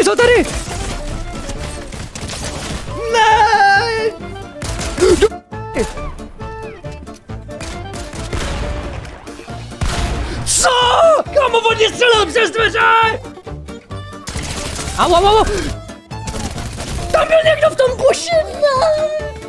Jsou tady! Ne! Co? Kámo, on mě střelil přes dveře! Au, au, au! Tam byl někdo v tom buši! Ne!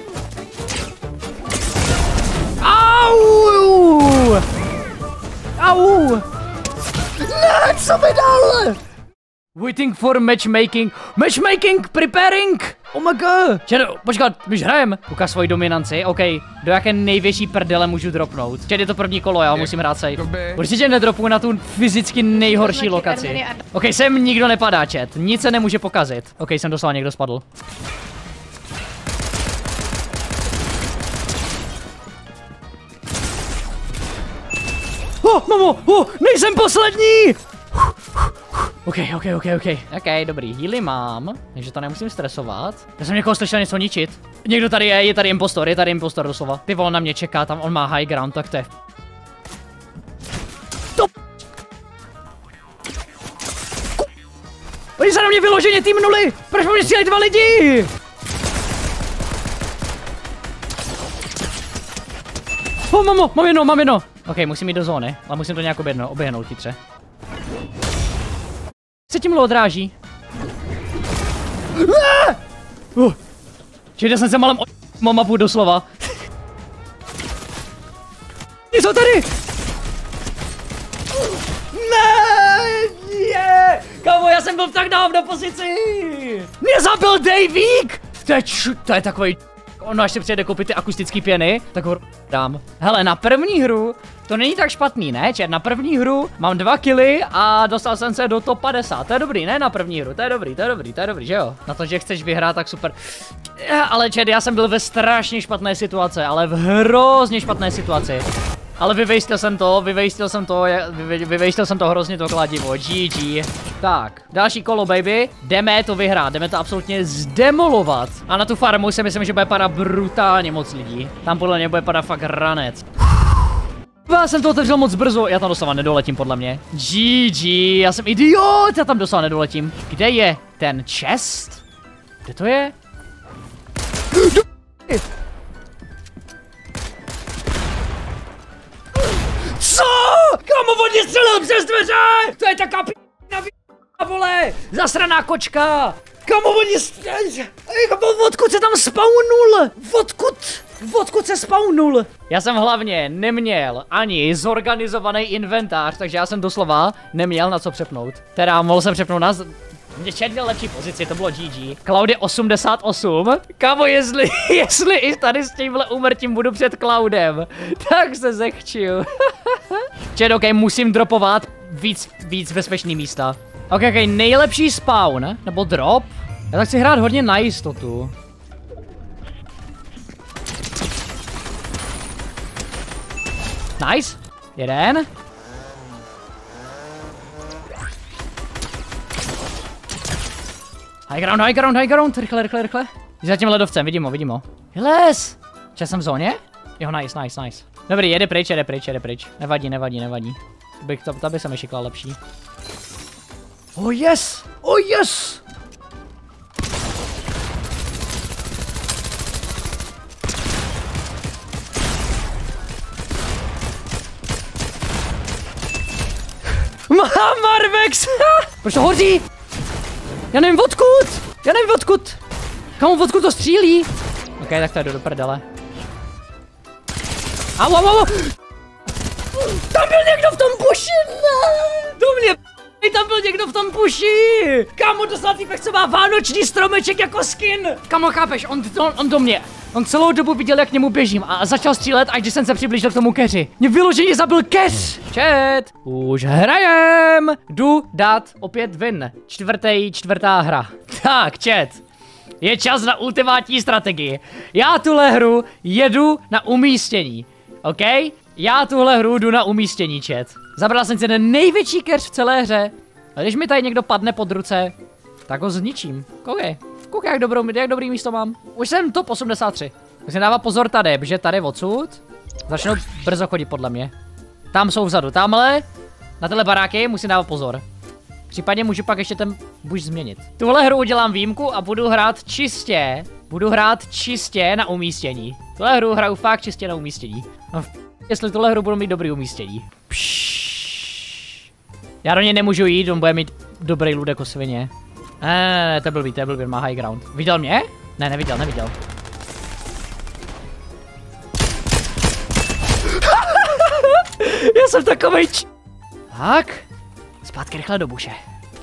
Au! Au! Ne, co mi dal? Waiting for matchmaking. Matchmaking, preparing! Oh my god! Čedo, počkat, my už hrajem. Ukáž svoji dominanci, OK. Do jaké největší prdele můžu dropnout? Čed, je to první kolo, já musím hrát safe. Určitě nedropuju na tu fyzicky nejhorší lokaci. OK, sem nikdo nepadá, chat. Nic se nemůže pokazit. OK, jsem doslova někdo spadl. Mamo, nejsem poslední! OK, dobrý, healy mám, takže to nemusím stresovat. Já jsem někoho slyšel něco ničit. Někdo tady je tady impostor doslova. Ty vole na mě čeká, tam on má high ground, tak to je... To... Oni se na mě vyloženě týmnuli! Proč po mě střílejí 2 lidi? Mám jedno. OK, musím jít do zóny, ale musím to nějak oběhnout chytře. Se tím odráží. Čili jsem se malem mapu doslova. Jsou tady! Ne! Kámo, já jsem byl v tak dávno pozici! Mě zabil Davík! To je takový... Ono až se přijede koupit ty akustický pěny, tak ho dám. Hele, na první hru to není tak špatný, ne? Čet, na první hru mám 2 killy a dostal jsem se do top 50. To je dobrý, ne? Na první hru, to je dobrý, že jo? Na to, že chceš vyhrát, tak super. Ale čet, já jsem byl ve strašně špatné situaci, ale v hrozně špatné situaci. Ale vyvejstil jsem to hrozně to kladivo, GG. Tak, další kolo, baby. Jdeme to vyhrát, jdeme to absolutně zdemolovat. A na tu farmu si myslím, že bude padat brutálně moc lidí. Tam podle mě bude padat fakt ranec. Já jsem to otevřel moc brzo, já tam doslova nedoletím podle mě. GG, já jsem idiot, já tam doslova nedoletím. Kde je ten chest? Kde to je? Co? Kámo, on mě střelil přes dveře! To je taká p***na vole! Zasraná kočka! Kámo, on mě střelil! Odkud se tam spawnul? Odkud se spawnul? Já jsem hlavně neměl ani zorganizovaný inventář, takže já jsem doslova neměl na co přepnout. Teda mohl jsem přepnout na... Čet měl lepší pozici, to bylo GG. Cloud je 88. Kámo, jestli i tady s tímhle úmrtím budu před Cloudem, tak se zechčil. Čet, OK, musím dropovat víc bezpečný místa. OK, nejlepší spawn, nebo drop. Já tak chci hrát hodně na jistotu. Nice. Jeden. High ground, rychle. Jsi za tím ledovcem, vidím ho. Les! Čas jsem v zóně? Jo, nice. Dobrý, jede pryč. Nevadí. To by se mi šikla lepší. Oh yes! Marvex! Proč to hoří? Já nevím odkud! Kamu, odkud to střílí? OK, tak to jdu do prdele. Au! Tam byl někdo v tom buši! Ne! Do mě tam byl někdo v tom buši! Kámo, dostal týpek, co má vánoční stromeček jako skin! Kámo, chápeš, on do mě. On celou dobu viděl, jak k němu běžím a začal střílet, až když jsem se přiblížil k tomu keři. Mě vyloženě zabil keř! Chat, už hrajem! Jdu dát opět win. Čtvrtá hra. Tak, chat. Je čas na ultimátní strategii. Já tuhle hru jedu na umístění. OK? Já tuhle hru jdu na umístění, chat. Zabral jsem si ten největší keř v celé hře. A když mi tady někdo padne pod ruce, tak ho zničím. Koukej, jak dobrý místo mám. Už jsem top 83. Musím dávat pozor tady, protože tady odsud začnou brzo chodit podle mě. Tam jsou vzadu, tamhle. Na tyhle baráky musím dávat pozor. Případně můžu pak ještě ten buš změnit. Tuhle hru udělám výjimku a budu hrát čistě na umístění. Tuhle hru hraju fakt čistě na umístění. No, jestli tuhle hru budu mít dobrý umístění. Já do něj nemůžu jít, on bude mít dobrý loot jako svině. Ne, to byl blbý, má high ground. Viděl mě? Ne, neviděl. Já jsem takovej Tak. Zpátky rychle do buše.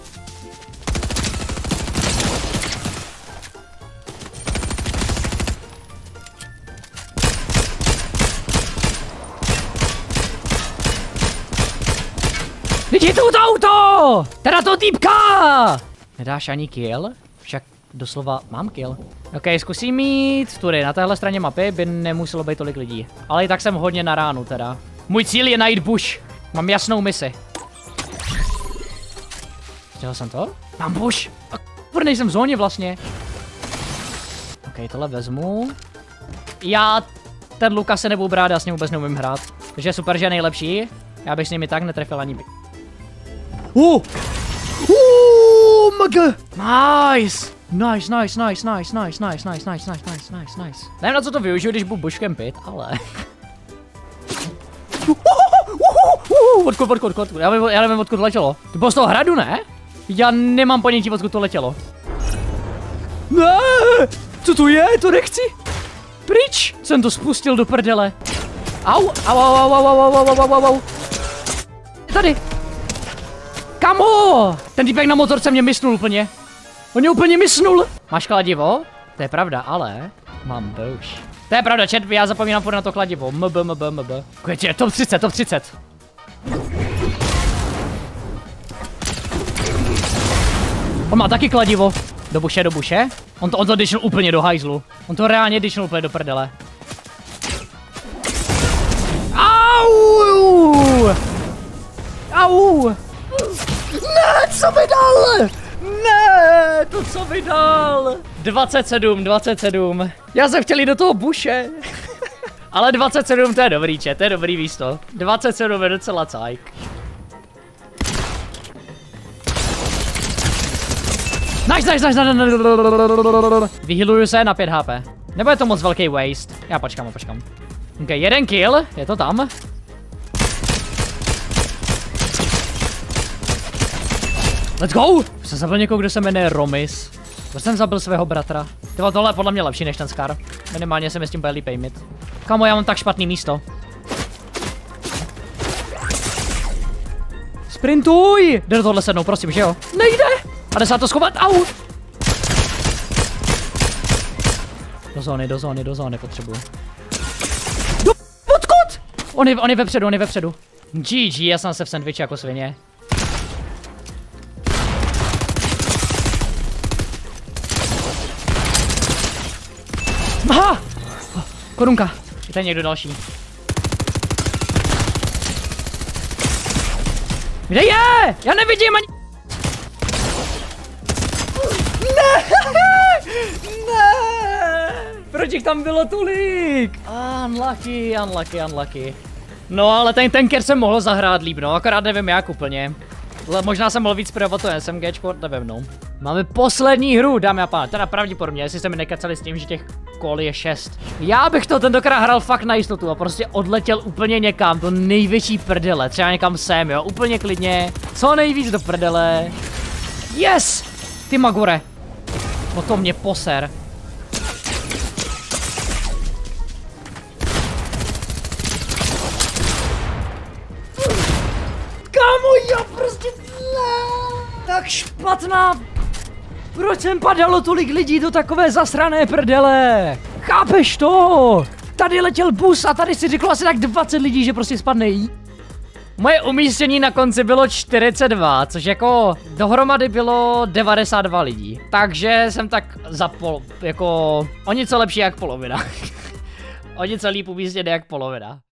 Vidí to auto! Teda to týpka! Nedáš ani kill? Však doslova mám kill. Ok, zkusím mít tudy, na téhle straně mapy by nemuselo být tolik lidí. Ale i tak jsem hodně na ránu teda. Můj cíl je najít bush. Mám jasnou misi. Dělal jsem to? Mám bush! A nejsem v zóně vlastně. Ok, tohle vezmu. Já ten Luka se nebudu brát, já s ním vůbec neumím hrát. Takže je super, že je nejlepší. Já bych s nimi tak netrefil ani by. Mg! Nice! Nice. Nevím, na co to využiju, když budu bush campit, ale... Odkud? Já nevím, odkud letělo. To bylo z toho hradu, ne? Já nemám ponětí, odkud to letělo. Ne! Co to je? To nechci! Pryč! Jsem to spustil do prdele. Au! Tady! Kamo! Ten týpek na motorce mě misnul úplně. On mě úplně misnul. Máš kladivo? To je pravda, ale... Mám bush. To je pravda, chat, já zapomínám furt na to kladivo. MB. Květě, top 30. On má taky kladivo. Do buše. On to dyšnul úplně do hajzlu. On to reálně dyšnul úplně do prdele. Au! Ne, co mi dal? Ne, to co mi dal? 27. Já jsem chtěl jít do toho buše. Ale 27 to je dobrý, chat, to je dobrý místo. 27 je docela cajk. Nice. Vyhealuju se na 5 HP. Nebo je to moc velký waste? Já počkám. Ok, 1 kill, je to tam. Let's go! Jsem zabil někoho, kdo se jmenuje Romis. Proč jsem zabil svého bratra? Tyhle, tohle je podle mě lepší než ten Scar. Minimálně se mi s tím bude líp aimit. Kamo, já mám tak špatný místo. Sprintuj! Jde do tohle sednout, prosím, že jo? Nejde! 50 to schovat, au! Do zóny potřebuju. Odkud? On je vepředu. GG, já jsem se v sandviči jako svině. Aha! Korunka. Je tady někdo další. Kde je? Já nevidím ani... Ne! Proč jich tam bylo tolik? Unlucky. No ale ten tanker jsem mohl zahrát líp, no, akorát nevím jak úplně. Možná jsem mohl víc prodovat to SMGčko, nevím, no. Máme poslední hru, dámy a pánové, teda pravděpodobně, jestli jste mi nekecali s tím, že těch kol je 6. Já bych to tentokrát hrál fakt na jistotu a prostě odletěl úplně někam, do největší prdele, třeba někam sem, jo, úplně klidně, co nejvíc do prdele. Yes! Ty Magore. O to mě poser. Kámo, já prostě... Tak špatná... Proč jsem padalo tolik lidí do takové zasrané prdele? Chápeš to? Tady letěl bus a tady si řeklo asi tak 20 lidí, že prostě spadne jí. Moje umístění na konci bylo 42, což jako dohromady bylo 92 lidí. Takže jsem tak jako o něco lepší jak polovina. O něco líp umístěný jak polovina.